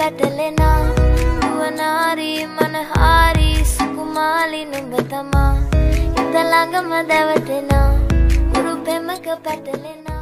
පැටලෙනා දුවනාරි මනහාරි සුකුමාලි නුඹ තමා හිත ළඟම දැවටෙනා උරු පෙමක පැටලෙනා